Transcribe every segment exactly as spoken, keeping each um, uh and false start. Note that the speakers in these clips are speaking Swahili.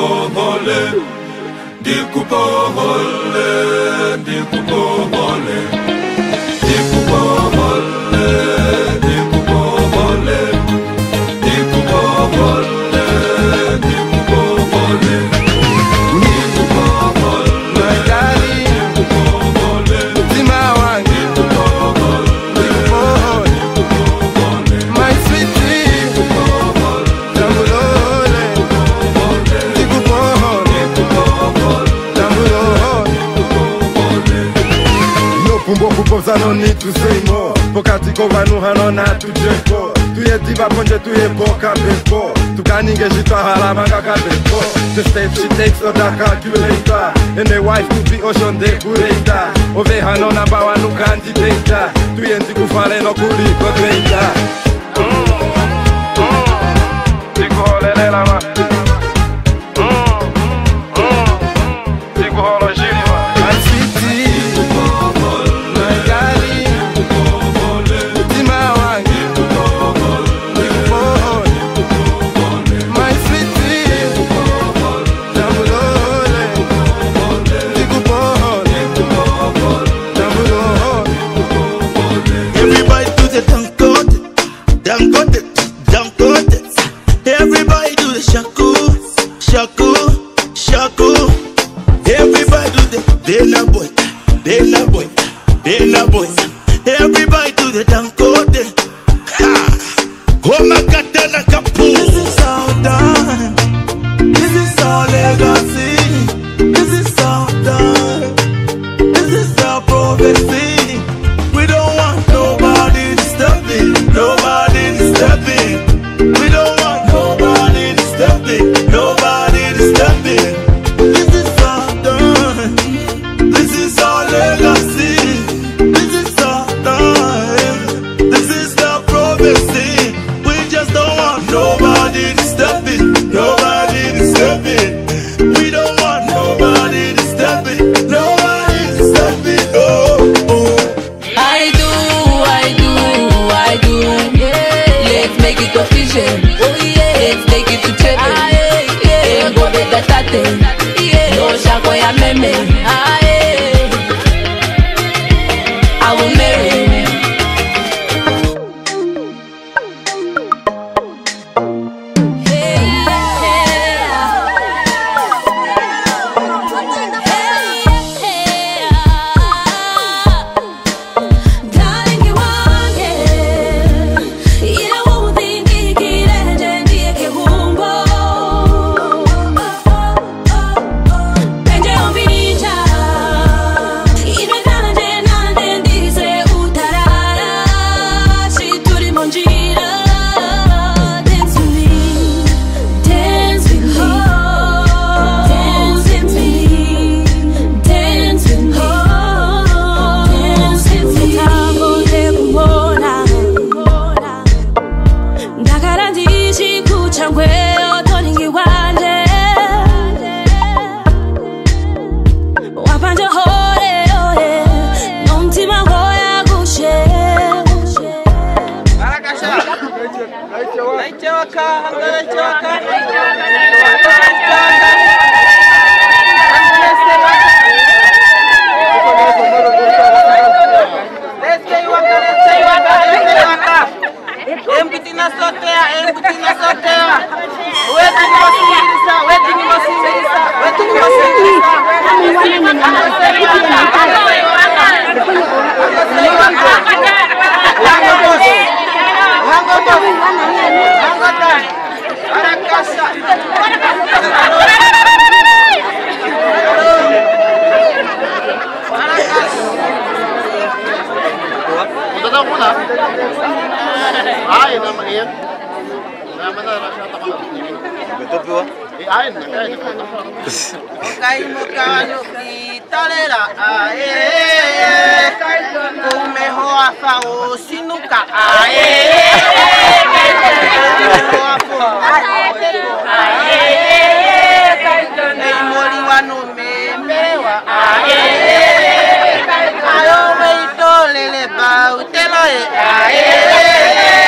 dikuporole, dikuporole, dikuporole, dikuporole, dikuporole, dikuporole, dikuporole. No need to say more. Pokati kova nu hanona tujeko. Tuye diva ponje tuye boka beko. Tukaninge jitwa halamanga kabeko. The step she takes of the calculator. And the wife to be ocean de kureta. Ove hanona bawa nu candidata. Tuye ndikufale no kuli kodreita. Diku holele lama. Diku holo jima. Everybody do the shaku, shaku, shaku. Everybody do the Bella boy, Bella boy, Bella boy. Everybody do the dangote. Ha! Oh my God, then I can pull. This is all done. This is all legacy. This is all done. This is our prophecy. We don't want nobody disturbing. Nobody disturbing. We don't want nobody disturbing. Nobody disturbing. This is all done. This is all legacy. This is all done. This is the prophecy. We just don't want nobody disturbing. Nobody disturbing. We don't want nobody disturbing. Nobody disturbing. Oh, oh. I do, I do, I do. Yeah. Let's make it official. Oh yeah. Let's take it to church. Ah, yeah, yeah. Go to the tate. Yeah. No shako ya meme. Ah, yeah. I will marry.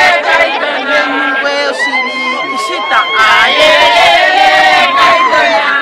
Aye,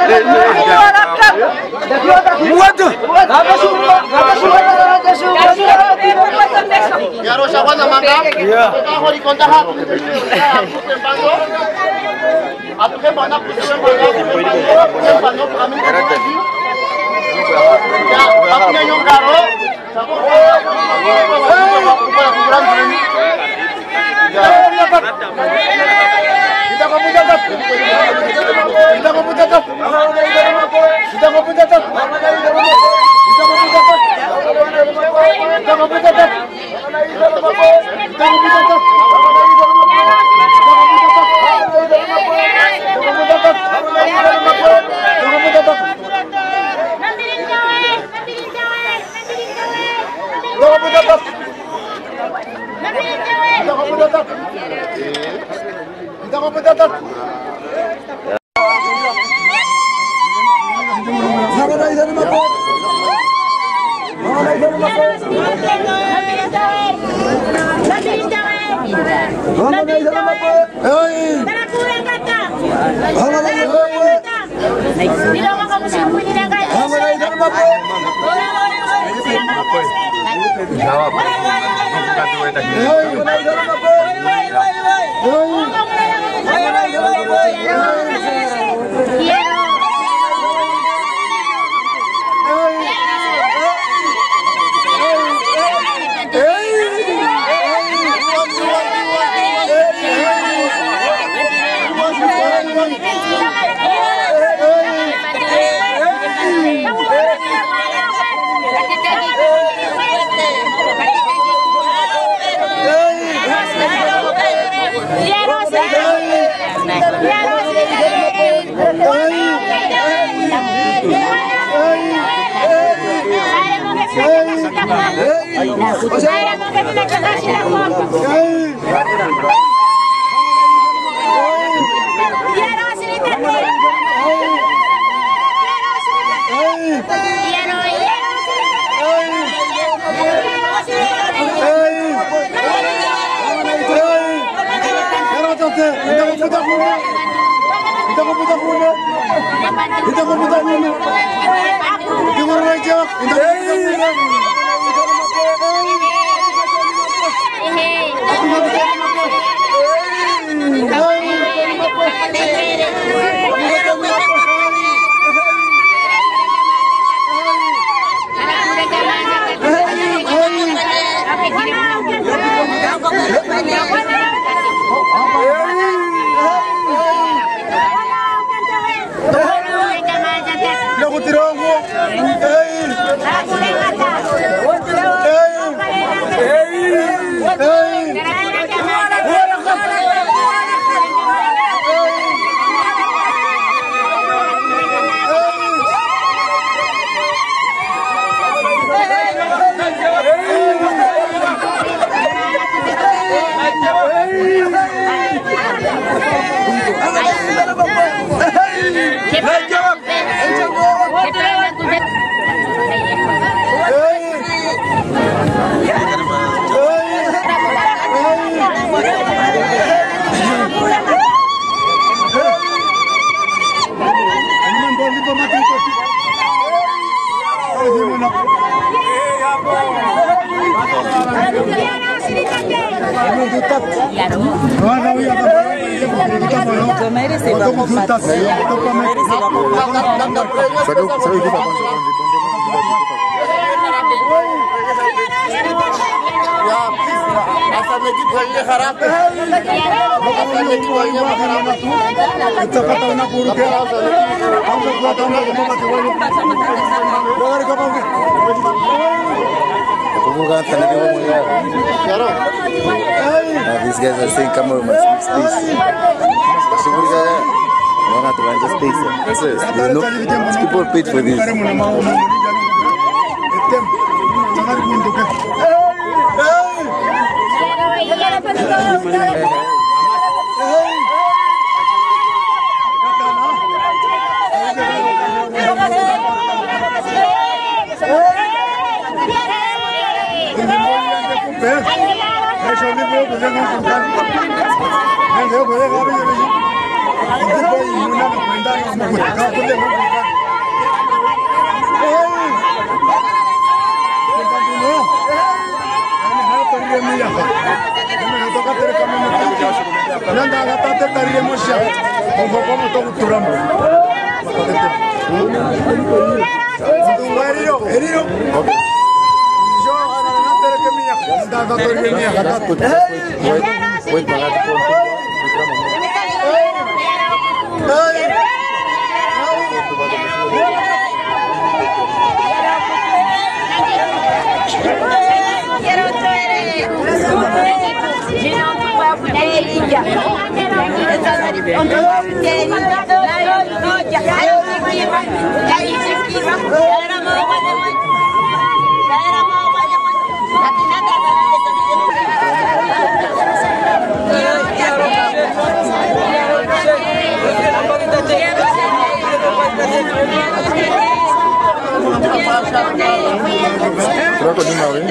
Yarosha kwanza manga. Kwa likonda hapo. Atuke bana kusiwe manga. Bana kami. Ya, apne nyongaro. Kita komputer tak? Kita komputer tak? Kita komputer tak? Kita komputer tak? Kita komputer tak? Kita komputer tak? These guys are saying, come over, must speak space. No, not to run just space. That's it. You know, people paid for this. Troco de uma vez.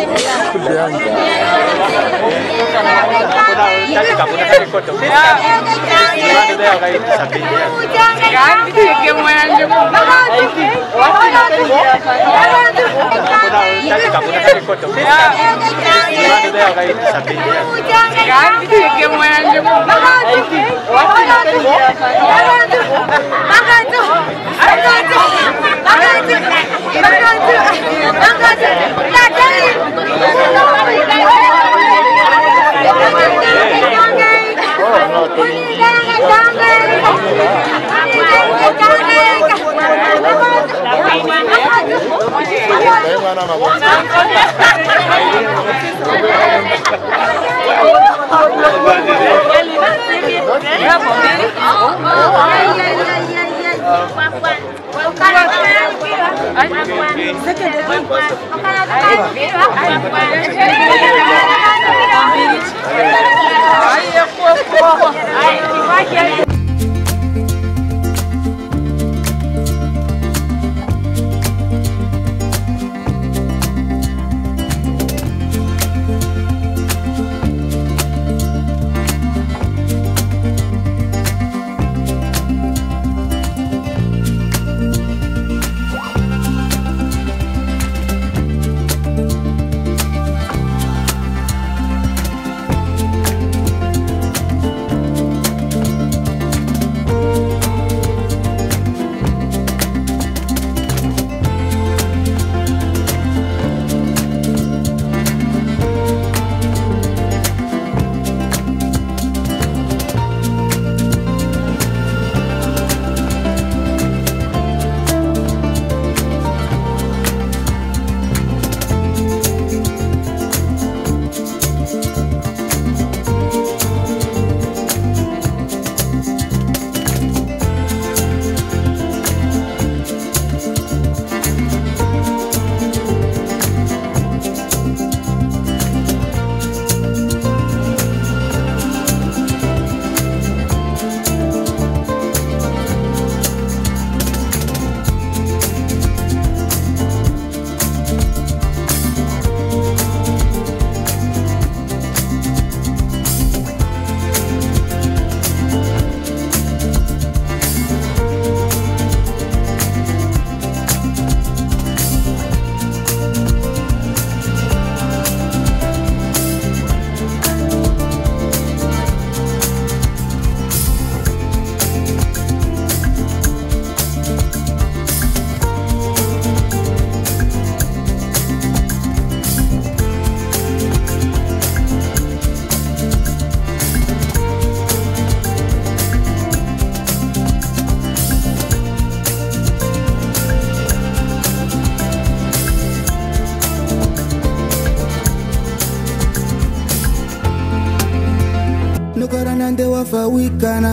Nukaranande wafawikana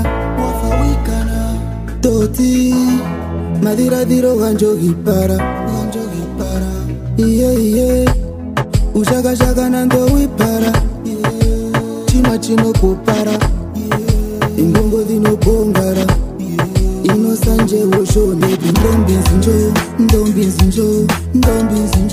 wafawikana toti madira diro ganjo gipara ganjo gipara iye iye ushaka shaka nando wipara chima chino kupara ingongo dino bongara ino sanje woshone ndombi zinjo ndombi zinjo ndombi zinjo